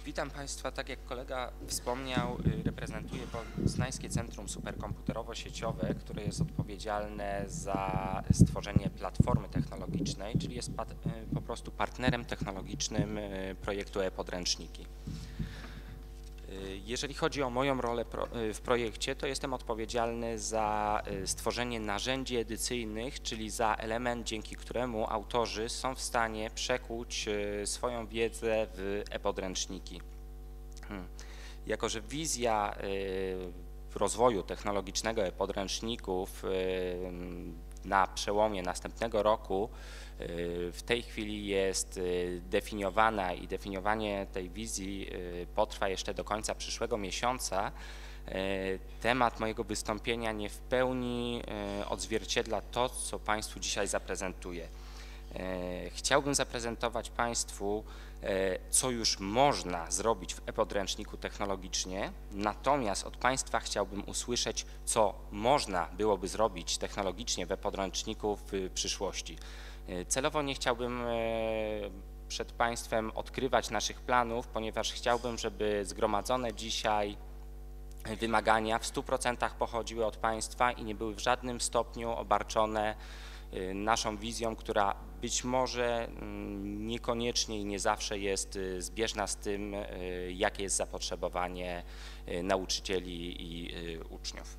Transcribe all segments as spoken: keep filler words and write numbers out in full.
Witam Państwa. Tak jak kolega wspomniał, reprezentuję Poznańskie Centrum Superkomputerowo-Sieciowe, które jest odpowiedzialne za stworzenie platformy technologicznej, czyli jest po prostu partnerem technologicznym projektu e-podręczniki. Jeżeli chodzi o moją rolę w projekcie, to jestem odpowiedzialny za stworzenie narzędzi edycyjnych, czyli za element, dzięki któremu autorzy są w stanie przekuć swoją wiedzę w e-podręczniki. Jako że wizja rozwoju technologicznego e-podręczników na przełomie następnego roku w tej chwili jest definiowana i definiowanie tej wizji potrwa jeszcze do końca przyszłego miesiąca, temat mojego wystąpienia nie w pełni odzwierciedla to, co Państwu dzisiaj zaprezentuję. Chciałbym zaprezentować Państwu, co już można zrobić w e-podręczniku technologicznie, natomiast od Państwa chciałbym usłyszeć, co można byłoby zrobić technologicznie w e-podręczniku w przyszłości. Celowo nie chciałbym przed Państwem odkrywać naszych planów, ponieważ chciałbym, żeby zgromadzone dzisiaj wymagania w stu procentach pochodziły od Państwa i nie były w żadnym stopniu obarczone naszą wizją, która być może niekoniecznie i nie zawsze jest zbieżna z tym, jakie jest zapotrzebowanie nauczycieli i uczniów.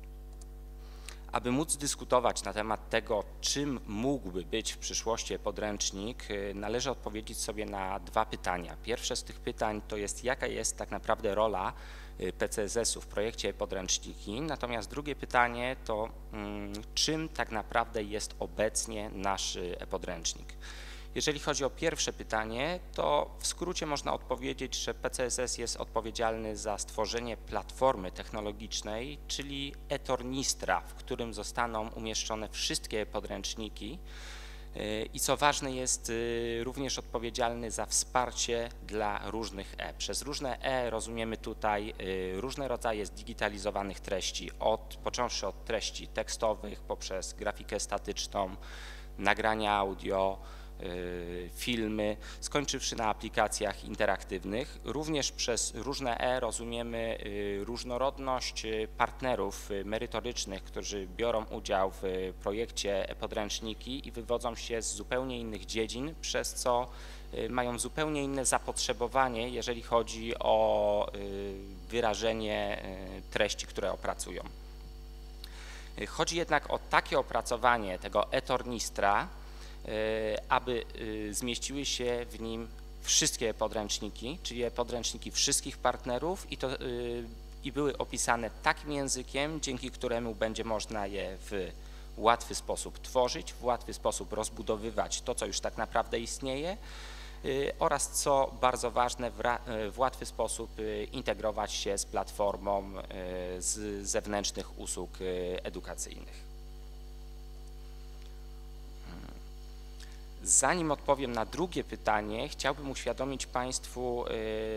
Aby móc dyskutować na temat tego, czym mógłby być w przyszłości podręcznik, należy odpowiedzieć sobie na dwa pytania. Pierwsze z tych pytań to jest, jaka jest tak naprawdę rola P C S S-u w projekcie podręczniki, natomiast drugie pytanie to, czym tak naprawdę jest obecnie nasz e-podręcznik. Jeżeli chodzi o pierwsze pytanie, to w skrócie można odpowiedzieć, że P C S S jest odpowiedzialny za stworzenie platformy technologicznej, czyli e-tornistra, w którym zostaną umieszczone wszystkie podręczniki i co ważne jest również odpowiedzialny za wsparcie dla różnych e. Przez różne e rozumiemy tutaj różne rodzaje zdigitalizowanych treści, od, począwszy od treści tekstowych poprzez grafikę statyczną, nagrania audio, filmy, skończywszy na aplikacjach interaktywnych. Również przez różne e rozumiemy różnorodność partnerów merytorycznych, którzy biorą udział w projekcie e-podręczniki i wywodzą się z zupełnie innych dziedzin, przez co mają zupełnie inne zapotrzebowanie, jeżeli chodzi o wyrażenie treści, które opracują. Chodzi jednak o takie opracowanie tego e-tornistra, aby zmieściły się w nim wszystkie podręczniki, czyli podręczniki wszystkich partnerów i, to, i były opisane takim językiem, dzięki któremu będzie można je w łatwy sposób tworzyć, w łatwy sposób rozbudowywać to, co już tak naprawdę istnieje oraz, co bardzo ważne, w łatwy sposób integrować się z platformą z zewnętrznych usług edukacyjnych. Zanim odpowiem na drugie pytanie, chciałbym uświadomić Państwu,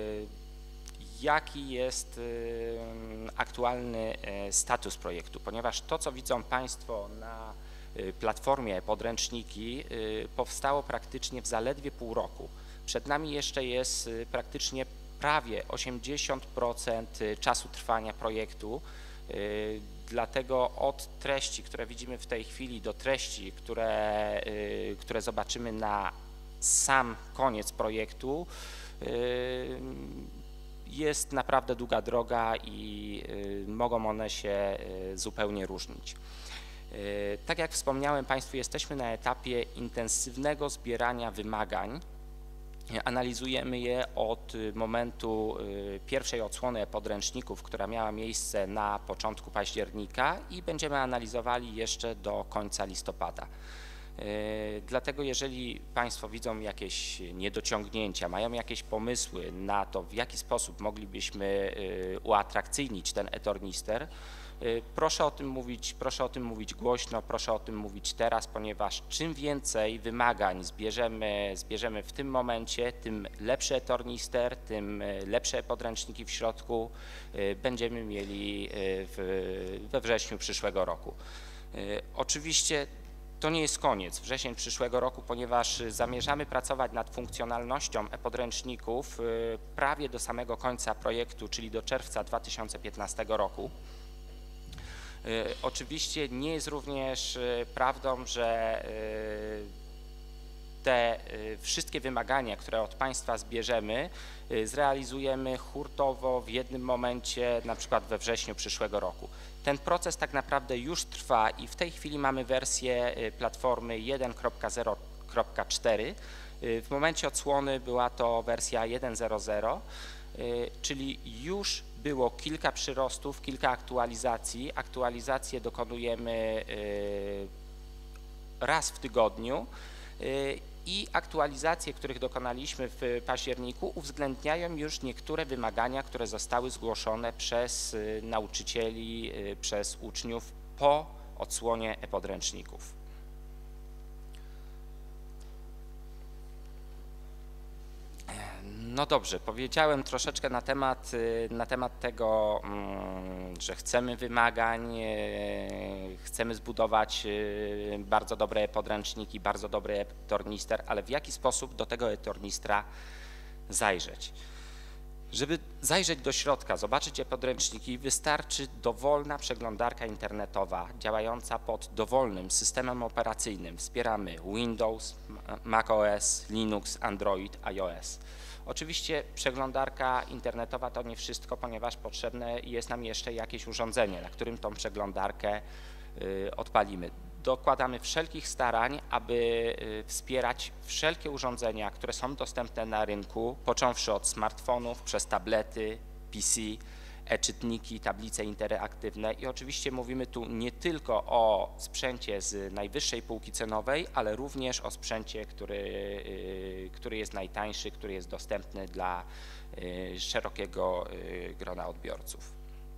jaki jest aktualny status projektu, ponieważ to, co widzą Państwo na platformie podręczniki, powstało praktycznie w zaledwie pół roku. Przed nami jeszcze jest praktycznie prawie osiemdziesiąt procent czasu trwania projektu. Dlatego od treści, które widzimy w tej chwili, do treści, które, które zobaczymy na sam koniec projektu, jest naprawdę długa droga i mogą one się zupełnie różnić. Tak jak wspomniałem Państwu, jesteśmy na etapie intensywnego zbierania wymagań. Analizujemy je od momentu pierwszej odsłony podręczników, która miała miejsce na początku października i będziemy analizowali jeszcze do końca listopada. Dlatego jeżeli Państwo widzą jakieś niedociągnięcia, mają jakieś pomysły na to, w jaki sposób moglibyśmy uatrakcyjnić ten e-tornister, proszę o tym mówić, proszę o tym mówić głośno, proszę o tym mówić teraz, ponieważ czym więcej wymagań zbierzemy, zbierzemy w tym momencie, tym lepszy e-tornister, tym lepsze podręczniki w środku będziemy mieli w, we wrześniu przyszłego roku. Oczywiście To nie jest koniec, wrzesień przyszłego roku, ponieważ zamierzamy pracować nad funkcjonalnością e-podręczników prawie do samego końca projektu, czyli do czerwca dwa tysiące piętnastego roku. Oczywiście nie jest również prawdą, że te wszystkie wymagania, które od Państwa zbierzemy, zrealizujemy hurtowo w jednym momencie, na przykład we wrześniu przyszłego roku. Ten proces tak naprawdę już trwa i w tej chwili mamy wersję platformy jeden kropka zero kropka cztery. W momencie odsłony była to wersja jeden zero zero, czyli już było kilka przyrostów, kilka aktualizacji. Aktualizacje dokonujemy raz w tygodniu i aktualizacje, których dokonaliśmy w październiku, uwzględniają już niektóre wymagania, które zostały zgłoszone przez nauczycieli, przez uczniów po odsłonie e-podręczników. No dobrze, powiedziałem troszeczkę na temat, na temat tego, że chcemy wymagań, chcemy zbudować bardzo dobre e-podręczniki, bardzo dobry e-tornister, ale w jaki sposób do tego e-tornistra zajrzeć? Żeby zajrzeć do środka, zobaczyć e-podręczniki, wystarczy dowolna przeglądarka internetowa działająca pod dowolnym systemem operacyjnym. Wspieramy Windows, macOS, Linux, Android, iOS. Oczywiście przeglądarka internetowa to nie wszystko, ponieważ potrzebne jest nam jeszcze jakieś urządzenie, na którym tą przeglądarkę odpalimy. Dokładamy wszelkich starań, aby wspierać wszelkie urządzenia, które są dostępne na rynku, począwszy od smartfonów, przez tablety, P C, e-czytniki, tablice interaktywne i oczywiście mówimy tu nie tylko o sprzęcie z najwyższej półki cenowej, ale również o sprzęcie, który, który jest najtańszy, który jest dostępny dla szerokiego grona odbiorców.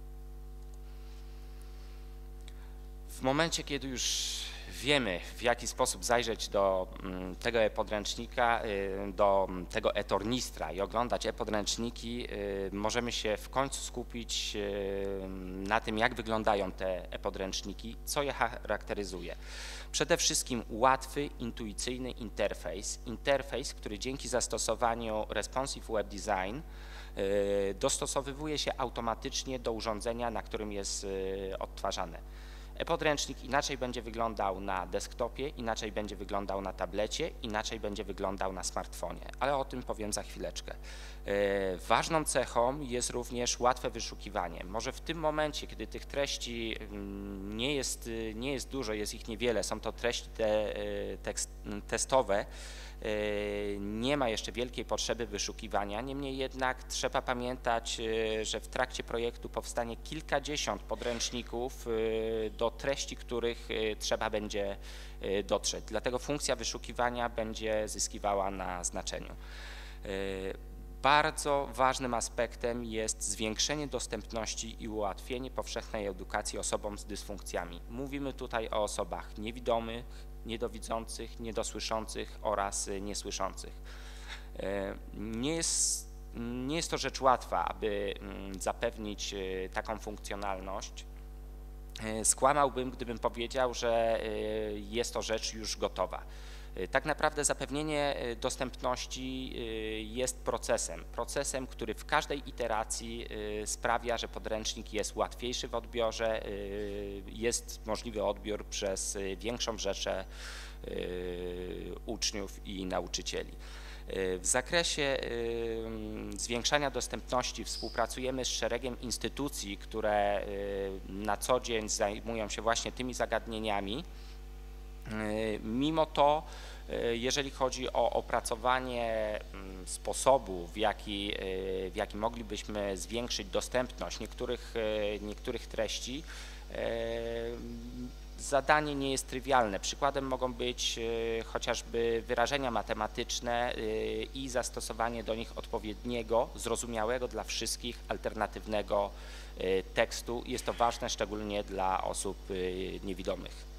W momencie, kiedy już wiemy, w jaki sposób zajrzeć do tego e-podręcznika, do tego e-tornistra i oglądać e-podręczniki, możemy się w końcu skupić na tym, jak wyglądają te e-podręczniki, co je charakteryzuje. Przede wszystkim łatwy, intuicyjny interfejs, interfejs, który dzięki zastosowaniu Responsive Web Design dostosowywuje się automatycznie do urządzenia, na którym jest odtwarzane. E-podręcznik inaczej będzie wyglądał na desktopie, inaczej będzie wyglądał na tablecie, inaczej będzie wyglądał na smartfonie, ale o tym powiem za chwileczkę. Ważną cechą jest również łatwe wyszukiwanie. Może w tym momencie, kiedy tych treści nie jest, nie jest dużo, jest ich niewiele, są to treści te, tekst, testowe, nie ma jeszcze wielkiej potrzeby wyszukiwania, niemniej jednak trzeba pamiętać, że w trakcie projektu powstanie kilkadziesiąt podręczników, do treści których trzeba będzie dotrzeć. Dlatego funkcja wyszukiwania będzie zyskiwała na znaczeniu. Bardzo ważnym aspektem jest zwiększenie dostępności i ułatwienie powszechnej edukacji osobom z dysfunkcjami. Mówimy tutaj o osobach niewidomych, niedowidzących, niedosłyszących oraz niesłyszących. Nie jest, nie jest to rzecz łatwa, aby zapewnić taką funkcjonalność. Skłamałbym, gdybym powiedział, że jest to rzecz już gotowa. Tak naprawdę zapewnienie dostępności jest procesem, procesem, który w każdej iteracji sprawia, że podręcznik jest łatwiejszy w odbiorze, jest możliwy odbiór przez większą rzeszę uczniów i nauczycieli. W zakresie zwiększania dostępności współpracujemy z szeregiem instytucji, które na co dzień zajmują się właśnie tymi zagadnieniami. Mimo to, jeżeli chodzi o opracowanie sposobu, w jaki, w jaki moglibyśmy zwiększyć dostępność niektórych, niektórych treści, zadanie nie jest trywialne. Przykładem mogą być chociażby wyrażenia matematyczne i zastosowanie do nich odpowiedniego, zrozumiałego dla wszystkich alternatywnego tekstu. Jest to ważne szczególnie dla osób niewidomych.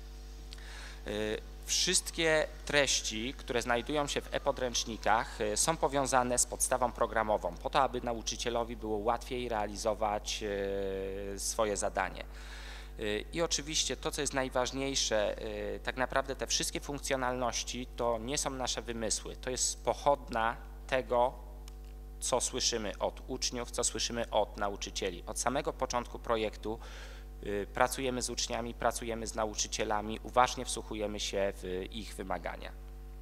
Wszystkie treści, które znajdują się w e-podręcznikach, są powiązane z podstawą programową, po to, aby nauczycielowi było łatwiej realizować swoje zadanie. I oczywiście to, co jest najważniejsze, tak naprawdę te wszystkie funkcjonalności to nie są nasze wymysły, to jest pochodna tego, co słyszymy od uczniów, co słyszymy od nauczycieli. Od samego początku projektu pracujemy z uczniami, pracujemy z nauczycielami, uważnie wsłuchujemy się w ich wymagania.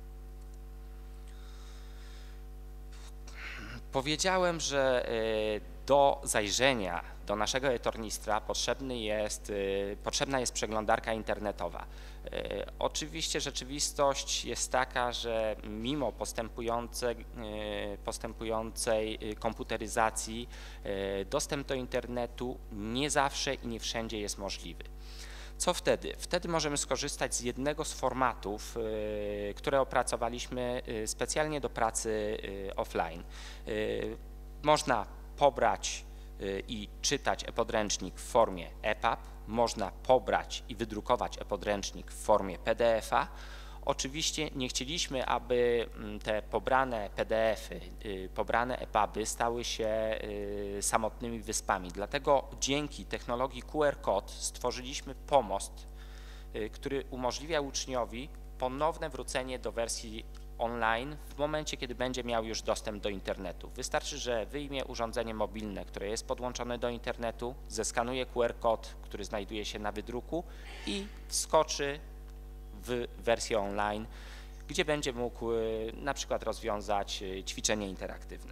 Powiedziałem, że do zajrzenia do naszego e-tornistra potrzebny jest, potrzebna jest przeglądarka internetowa. Oczywiście rzeczywistość jest taka, że mimo postępującej, postępującej komputeryzacji dostęp do internetu nie zawsze i nie wszędzie jest możliwy. Co wtedy? Wtedy możemy skorzystać z jednego z formatów, które opracowaliśmy specjalnie do pracy offline. Można pobrać i czytać e-podręcznik w formie E P U B, można pobrać i wydrukować e-podręcznik w formie P D F a. Oczywiście nie chcieliśmy, aby te pobrane P D F y, pobrane E P U B y stały się samotnymi wyspami. Dlatego dzięki technologii Q R Code stworzyliśmy pomost, który umożliwia uczniowi ponowne wrócenie do wersji online w momencie, kiedy będzie miał już dostęp do internetu. Wystarczy, że wyjmie urządzenie mobilne, które jest podłączone do internetu, zeskanuje Q R Code, który znajduje się na wydruku i wskoczy w wersję online, gdzie będzie mógł na przykład rozwiązać ćwiczenie interaktywne.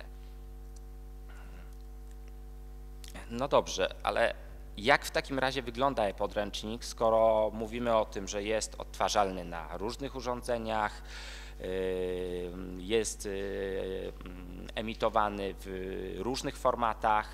No dobrze, ale jak w takim razie wygląda e-podręcznik, skoro mówimy o tym, że jest odtwarzalny na różnych urządzeniach, jest emitowany w różnych formatach.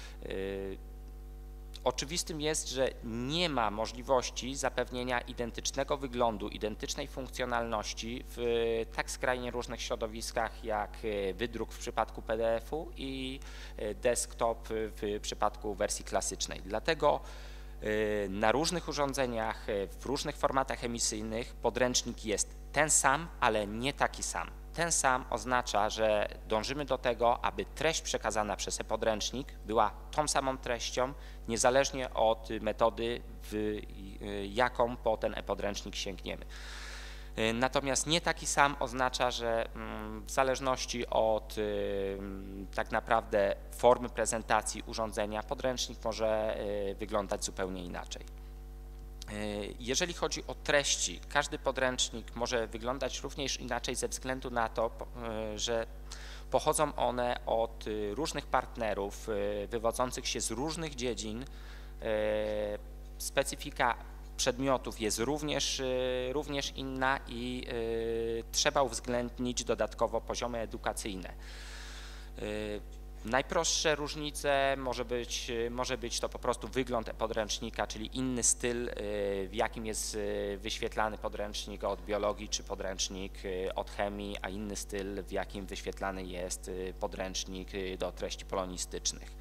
Oczywistym jest, że nie ma możliwości zapewnienia identycznego wyglądu, identycznej funkcjonalności w tak skrajnie różnych środowiskach jak wydruk w przypadku P D F u i desktop w przypadku wersji klasycznej. Dlatego na różnych urządzeniach, w różnych formatach emisyjnych podręcznik jest ten sam, ale nie taki sam. Ten sam oznacza, że dążymy do tego, aby treść przekazana przez e-podręcznik była tą samą treścią, niezależnie od metody, w jaką po ten e-podręcznik sięgniemy. Natomiast nie taki sam oznacza, że w zależności od tak naprawdę formy prezentacji urządzenia podręcznik może wyglądać zupełnie inaczej. Jeżeli chodzi o treści, każdy podręcznik może wyglądać również inaczej ze względu na to, że pochodzą one od różnych partnerów wywodzących się z różnych dziedzin. Specyfika przedmiotów jest również, również inna i trzeba uwzględnić dodatkowo poziomy edukacyjne. Najprostsze różnice może być, może być to po prostu wygląd e-podręcznika, czyli inny styl, w jakim jest wyświetlany podręcznik od biologii czy podręcznik od chemii, a inny styl, w jakim wyświetlany jest podręcznik do treści polonistycznych.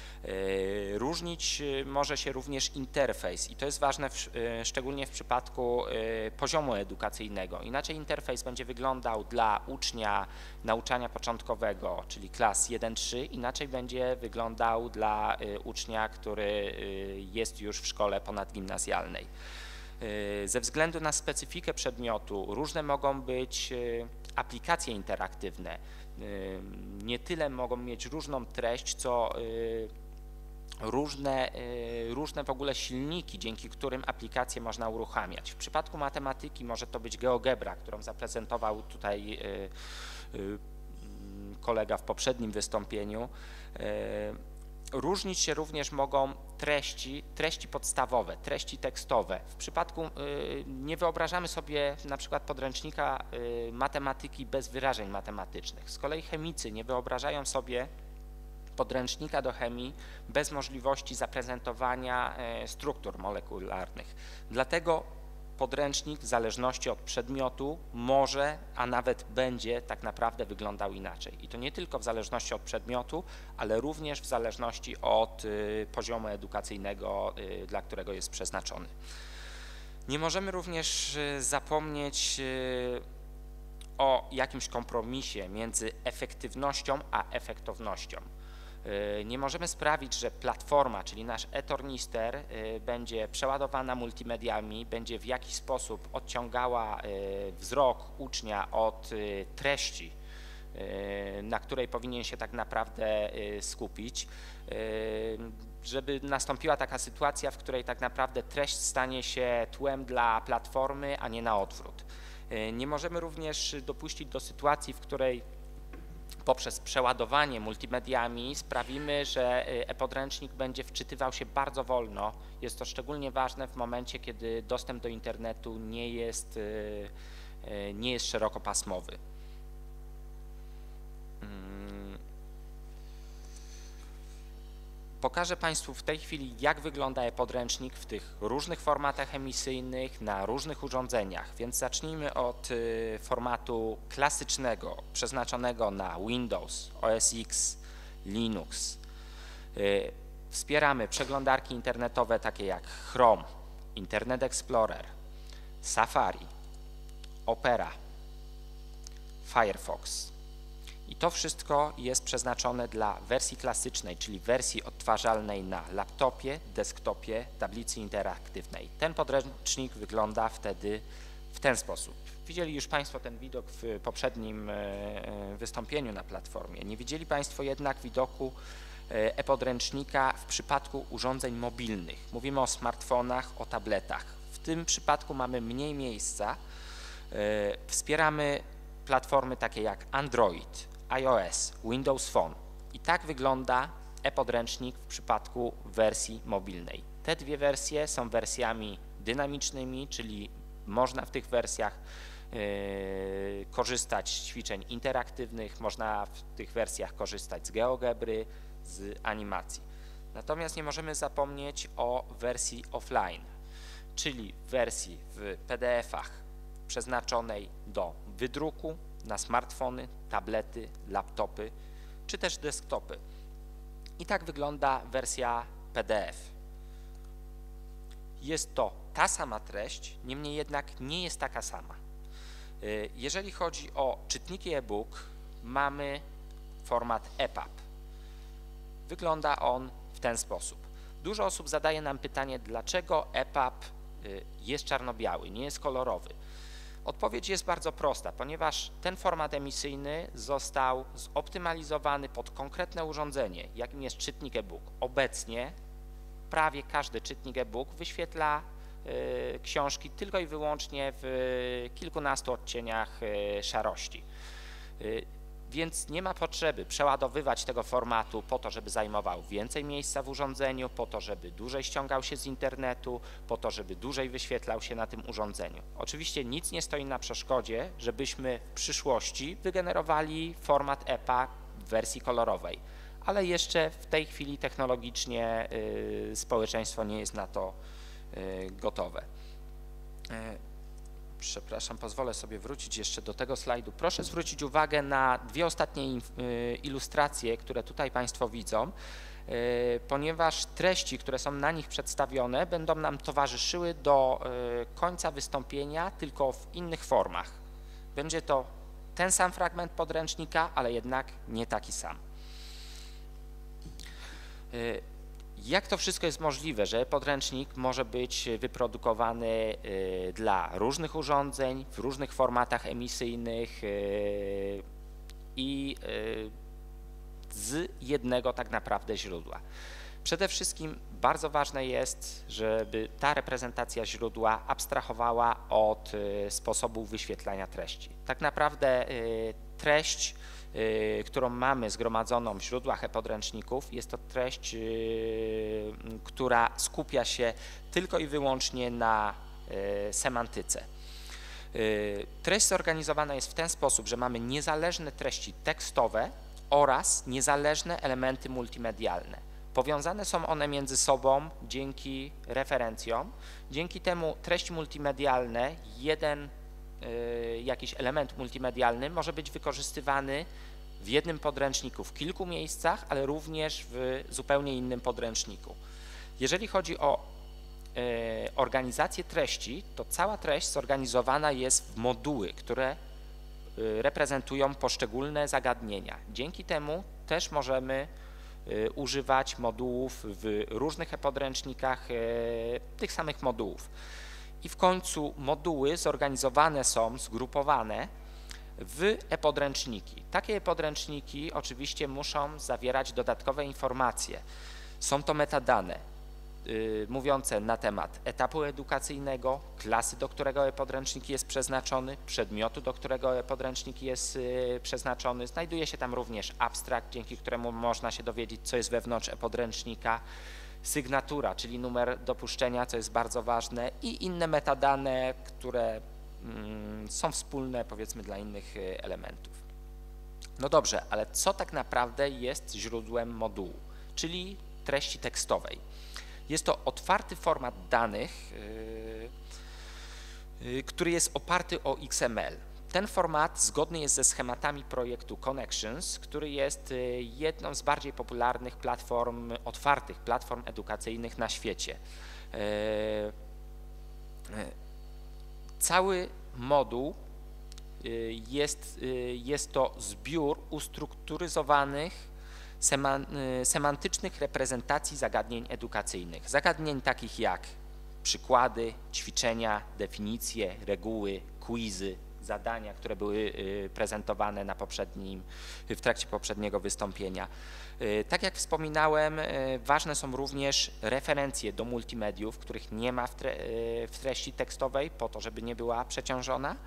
Różnić może się również interfejs i to jest ważne w, szczególnie w przypadku poziomu edukacyjnego. Inaczej interfejs będzie wyglądał dla ucznia nauczania początkowego, czyli klas jeden trzy, inaczej będzie wyglądał dla ucznia, który jest już w szkole ponadgimnazjalnej. Ze względu na specyfikę przedmiotu różne mogą być aplikacje interaktywne. Nie tyle mogą mieć różną treść, co różne, różne w ogóle silniki, dzięki którym aplikacje można uruchamiać. W przypadku matematyki może to być GeoGebra, którą zaprezentował tutaj kolega w poprzednim wystąpieniu. Różnić się również mogą treści, treści podstawowe, treści tekstowe. W przypadku nie wyobrażamy sobie na przykład podręcznika matematyki bez wyrażeń matematycznych. Z kolei chemicy nie wyobrażają sobie podręcznika do chemii bez możliwości zaprezentowania struktur molekularnych. Dlatego podręcznik w zależności od przedmiotu może, a nawet będzie tak naprawdę wyglądał inaczej. I to nie tylko w zależności od przedmiotu, ale również w zależności od poziomu edukacyjnego, dla którego jest przeznaczony. Nie możemy również zapomnieć o jakimś kompromisie między efektywnością a efektownością. Nie możemy sprawić, że platforma, czyli nasz e-tornister będzie przeładowana multimediami, będzie w jakiś sposób odciągała wzrok ucznia od treści, na której powinien się tak naprawdę skupić, żeby nastąpiła taka sytuacja, w której tak naprawdę treść stanie się tłem dla platformy, a nie na odwrót. Nie możemy również dopuścić do sytuacji, w której poprzez przeładowanie multimediami sprawimy, że e-podręcznik będzie wczytywał się bardzo wolno. Jest to szczególnie ważne w momencie, kiedy dostęp do internetu nie jest, nie jest szerokopasmowy. Pokażę Państwu w tej chwili, jak wygląda e-podręcznik w tych różnych formatach emisyjnych na różnych urządzeniach, więc zacznijmy od y, formatu klasycznego, przeznaczonego na Windows, O S X, Linux. Y, wspieramy przeglądarki internetowe takie jak Chrome, Internet Explorer, Safari, Opera, Firefox. I to wszystko jest przeznaczone dla wersji klasycznej, czyli wersji odtwarzalnej na laptopie, desktopie, tablicy interaktywnej. Ten podręcznik wygląda wtedy w ten sposób. Widzieli już Państwo ten widok w poprzednim wystąpieniu na platformie. Nie widzieli Państwo jednak widoku e-podręcznika w przypadku urządzeń mobilnych. Mówimy o smartfonach, o tabletach. W tym przypadku mamy mniej miejsca. Wspieramy platformy takie jak Android, iOS, Windows Phone. I tak wygląda e-podręcznik w przypadku wersji mobilnej. Te dwie wersje są wersjami dynamicznymi, czyli można w tych wersjach yy, korzystać z ćwiczeń interaktywnych, można w tych wersjach korzystać z GeoGebry, z animacji. Natomiast nie możemy zapomnieć o wersji offline, czyli wersji w P D F-ach przeznaczonej do wydruku na smartfony, tablety, laptopy czy też desktopy. I tak wygląda wersja P D F. Jest to ta sama treść, niemniej jednak nie jest taka sama. Jeżeli chodzi o czytniki e-book, mamy format E P U B. Wygląda on w ten sposób. Dużo osób zadaje nam pytanie, dlaczego E P U B jest czarno-biały, nie jest kolorowy. Odpowiedź jest bardzo prosta, ponieważ ten format emisyjny został zoptymalizowany pod konkretne urządzenie, jakim jest czytnik e-book. Obecnie prawie każdy czytnik e-book wyświetla y, książki tylko i wyłącznie w y, kilkunastu odcieniach y, szarości. Y, Więc nie ma potrzeby przeładowywać tego formatu po to, żeby zajmował więcej miejsca w urządzeniu, po to, żeby dłużej ściągał się z internetu, po to, żeby dłużej wyświetlał się na tym urządzeniu. Oczywiście nic nie stoi na przeszkodzie, żebyśmy w przyszłości wygenerowali format E P A w wersji kolorowej, ale jeszcze w tej chwili technologicznie y, społeczeństwo nie jest na to y, gotowe. Y, Przepraszam, pozwolę sobie wrócić jeszcze do tego slajdu. Proszę zwrócić uwagę na dwie ostatnie ilustracje, które tutaj Państwo widzą, ponieważ treści, które są na nich przedstawione, będą nam towarzyszyły do końca wystąpienia, tylko w innych formach. Będzie to ten sam fragment podręcznika, ale jednak nie taki sam. Jak to wszystko jest możliwe, że podręcznik może być wyprodukowany dla różnych urządzeń, w różnych formatach emisyjnych i z jednego tak naprawdę źródła? Przede wszystkim bardzo ważne jest, żeby ta reprezentacja źródła abstrahowała od sposobu wyświetlania treści. Tak naprawdę treść, którą mamy zgromadzoną w źródłach e-podręczników, jest to treść, która skupia się tylko i wyłącznie na semantyce. Treść zorganizowana jest w ten sposób, że mamy niezależne treści tekstowe oraz niezależne elementy multimedialne. Powiązane są one między sobą dzięki referencjom. Dzięki temu treści multimedialne, jeden y, jakiś element multimedialny może być wykorzystywany w jednym podręczniku w kilku miejscach, ale również w zupełnie innym podręczniku. Jeżeli chodzi o y, organizację treści, to cała treść zorganizowana jest w moduły, które y, reprezentują poszczególne zagadnienia. Dzięki temu też możemy używać modułów w różnych e-podręcznikach tych samych modułów. I w końcu moduły zorganizowane są, zgrupowane w e-podręczniki. Takie e-podręczniki oczywiście muszą zawierać dodatkowe informacje. Są to metadane yy, mówiące na temat etapu edukacyjnego, klasy, do którego e-podręcznik jest przeznaczony, przedmiotu, do którego e-podręcznik jest yy, przeznaczony. Znajduje się tam również abstrakt, dzięki któremu można się dowiedzieć, co jest wewnątrz e-podręcznika, sygnatura, czyli numer dopuszczenia, co jest bardzo ważne, i inne metadane, które mm, są wspólne, powiedzmy, dla innych elementów. No dobrze, ale co tak naprawdę jest źródłem modułu, czyli treści tekstowej? Jest to otwarty format danych, yy, yy, który jest oparty o X M L. Ten format zgodny jest ze schematami projektu Connexions, który jest jedną z bardziej popularnych platform, otwartych platform edukacyjnych na świecie. Cały moduł jest, jest to zbiór ustrukturyzowanych, semantycznych reprezentacji zagadnień edukacyjnych. Zagadnień takich jak przykłady, ćwiczenia, definicje, reguły, quizy, zadania, które były prezentowane na poprzednim, w trakcie poprzedniego wystąpienia. Tak jak wspominałem, ważne są również referencje do multimediów, których nie ma w, tre w treści tekstowej, po to, żeby nie była przeciążona.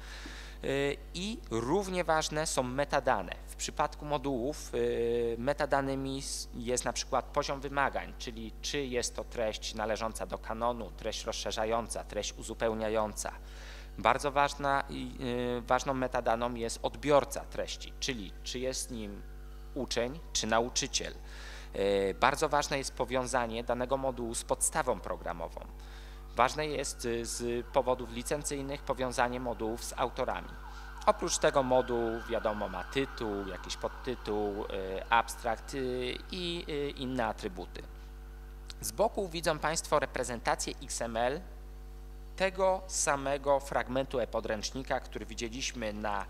I równie ważne są metadane. W przypadku modułów metadanymi jest na przykład poziom wymagań, czyli czy jest to treść należąca do kanonu, treść rozszerzająca, treść uzupełniająca. Bardzo ważna, ważną metadaną jest odbiorca treści, czyli czy jest nim uczeń, czy nauczyciel. Bardzo ważne jest powiązanie danego modułu z podstawą programową. Ważne jest z powodów licencyjnych powiązanie modułów z autorami. Oprócz tego moduł, wiadomo, ma tytuł, jakiś podtytuł, abstrakt i inne atrybuty. Z boku widzą Państwo reprezentację X M L tego samego fragmentu e-podręcznika, który widzieliśmy na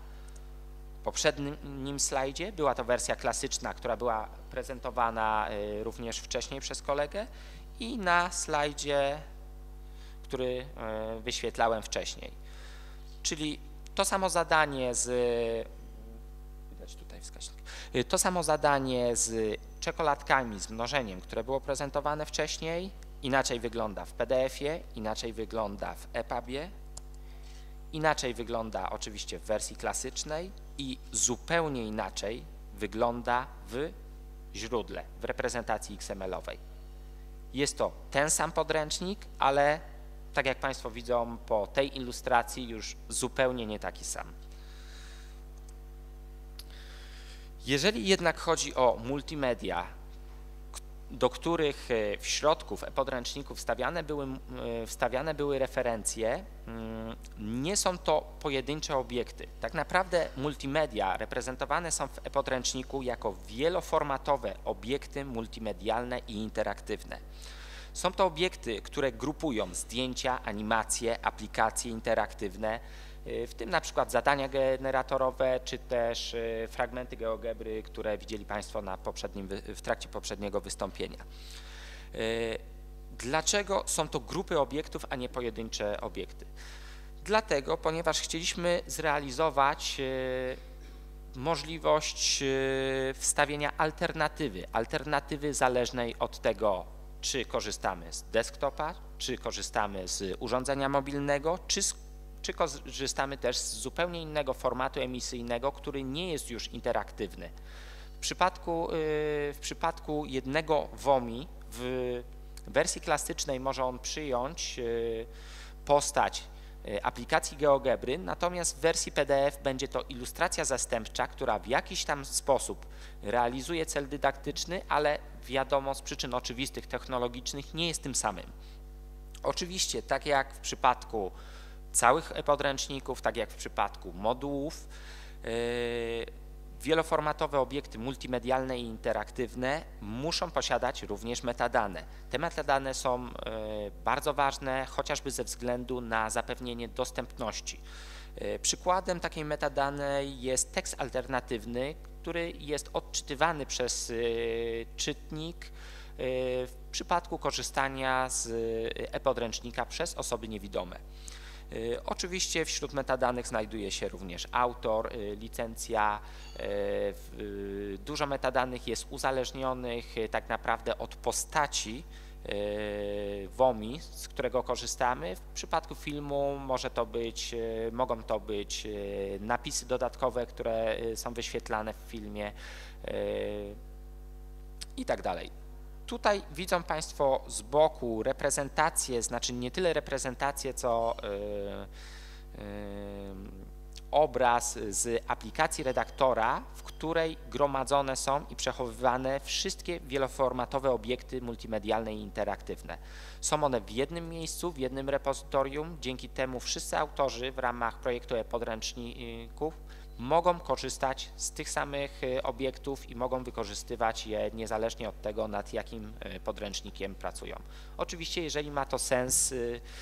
poprzednim slajdzie. Była to wersja klasyczna, która była prezentowana również wcześniej przez kolegę, i na slajdzie, który wyświetlałem wcześniej. Czyli to samo zadanie z widać tutaj wskaźnik. To samo zadanie z czekoladkami, z mnożeniem, które było prezentowane wcześniej, inaczej wygląda w P D F-ie, inaczej wygląda w EPUBie, inaczej wygląda oczywiście w wersji klasycznej i zupełnie inaczej wygląda w źródle, w reprezentacji X M L-owej. Jest to ten sam podręcznik, ale tak jak Państwo widzą po tej ilustracji, już zupełnie nie taki sam. Jeżeli jednak chodzi o multimedia, do których w środku e-podręczników wstawiane były, wstawiane były referencje, nie są to pojedyncze obiekty. Tak naprawdę multimedia reprezentowane są w e-podręczniku jako wieloformatowe obiekty multimedialne i interaktywne. Są to obiekty, które grupują zdjęcia, animacje, aplikacje interaktywne, w tym na przykład zadania generatorowe, czy też fragmenty GeoGebry, które widzieli Państwo na poprzednim, w trakcie poprzedniego wystąpienia. Dlaczego są to grupy obiektów, a nie pojedyncze obiekty? Dlatego, ponieważ chcieliśmy zrealizować możliwość wstawienia alternatywy, alternatywy zależnej od tego, czy korzystamy z desktopa, czy korzystamy z urządzenia mobilnego, czy z czy korzystamy też z zupełnie innego formatu emisyjnego, który nie jest już interaktywny. W przypadku, w przypadku jednego WOMI w wersji klasycznej może on przyjąć postać aplikacji GeoGebry, natomiast w wersji P D F będzie to ilustracja zastępcza, która w jakiś tam sposób realizuje cel dydaktyczny, ale wiadomo, z przyczyn oczywistych, technologicznych nie jest tym samym. Oczywiście, tak jak w przypadku całych e-podręczników, tak jak w przypadku modułów, yy, wieloformatowe obiekty multimedialne i interaktywne muszą posiadać również metadane. Te metadane są yy, bardzo ważne, chociażby ze względu na zapewnienie dostępności. Yy, przykładem takiej metadanej jest tekst alternatywny, który jest odczytywany przez czytnik w przypadku korzystania z e-podręcznika przez osoby niewidome. Oczywiście wśród metadanych znajduje się również autor, licencja, dużo metadanych jest uzależnionych tak naprawdę od postaci W O M I, z którego korzystamy. W przypadku filmu może to być, mogą to być napisy dodatkowe, które są wyświetlane w filmie i tak dalej. Tutaj widzą Państwo z boku reprezentację, znaczy nie tyle reprezentację, co yy, yy, obraz z aplikacji redaktora, w której gromadzone są i przechowywane wszystkie wieloformatowe obiekty multimedialne i interaktywne. Są one w jednym miejscu, w jednym repozytorium, dzięki temu wszyscy autorzy w ramach projektu e-podręczników mogą korzystać z tych samych obiektów i mogą wykorzystywać je niezależnie od tego, nad jakim podręcznikiem pracują. Oczywiście, jeżeli ma to sens,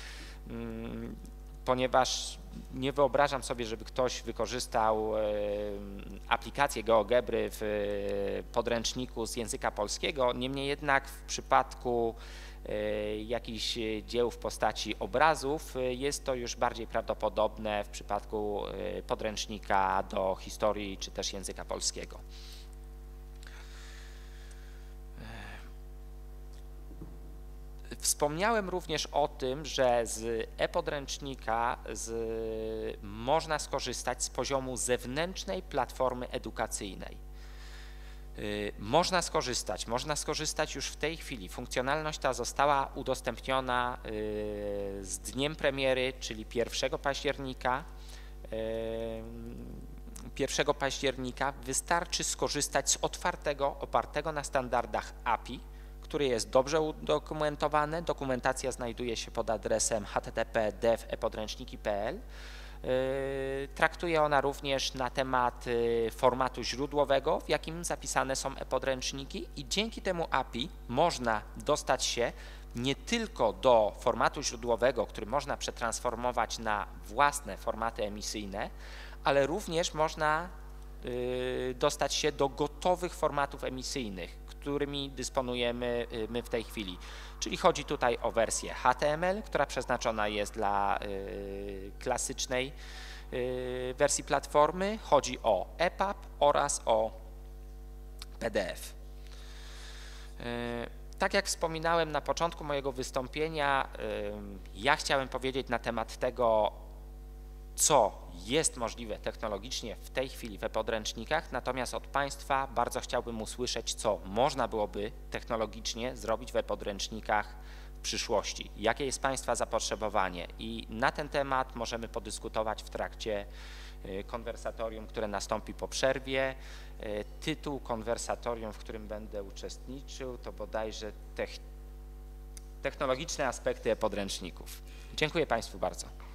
ponieważ nie wyobrażam sobie, żeby ktoś wykorzystał aplikację GeoGebry w podręczniku z języka polskiego, niemniej jednak w przypadku jakichś dzieł w postaci obrazów jest to już bardziej prawdopodobne w przypadku podręcznika do historii czy też języka polskiego. Wspomniałem również o tym, że z e-podręcznika z, można skorzystać z poziomu zewnętrznej platformy edukacyjnej. Można skorzystać, można skorzystać już w tej chwili. Funkcjonalność ta została udostępniona z dniem premiery, czyli pierwszego października. pierwszego października wystarczy skorzystać z otwartego, opartego na standardach A P I, który jest dobrze udokumentowany. Dokumentacja znajduje się pod adresem h t t p dev epodręczniki kropka p l. Traktuje ona również na temat formatu źródłowego, w jakim zapisane są e-podręczniki i dzięki temu A P I można dostać się nie tylko do formatu źródłowego, który można przetransformować na własne formaty emisyjne, ale również można dostać się do gotowych formatów emisyjnych, którymi dysponujemy my w tej chwili. Czyli chodzi tutaj o wersję H T M L, która przeznaczona jest dla y, klasycznej y, wersji platformy. Chodzi o E P U B oraz o P D F. Y, tak jak wspominałem na początku mojego wystąpienia, y, ja chciałem powiedzieć na temat tego, co jest możliwe technologicznie w tej chwili w e-podręcznikach, natomiast od Państwa bardzo chciałbym usłyszeć, co można byłoby technologicznie zrobić w e-podręcznikach w przyszłości. Jakie jest Państwa zapotrzebowanie i na ten temat możemy podyskutować w trakcie konwersatorium, które nastąpi po przerwie. Tytuł konwersatorium, w którym będę uczestniczył, to bodajże technologiczne aspekty e-podręczników. Dziękuję Państwu bardzo.